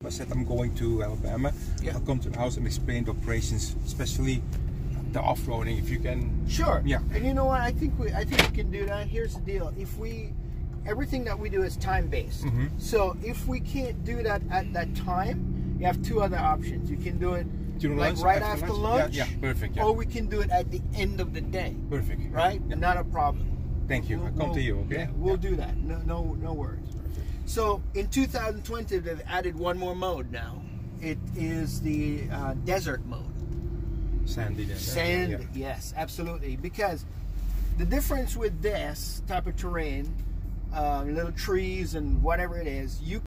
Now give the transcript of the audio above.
I said I'm going to Alabama. Yeah. I'll come to the house and explain the operations, especially the off-roading. If you can. Sure. Yeah. And you know what? I think we can do that. Here's the deal: everything that we do is time-based. So if we can't do that at that time, you have two other options. You can do it like lunch, right after lunch. Yeah, perfect. Yeah. Or we can do it at the end of the day. Perfect. Right? Yeah. Not a problem. Thank you. I'll come to you. Okay. Yeah, we'll do that. No worries. So in 2020, they've added one more mode now. It is the desert mode. Sandy desert. Sand, Yeah. yes, absolutely. Because the difference with this type of terrain, little trees and whatever it is, you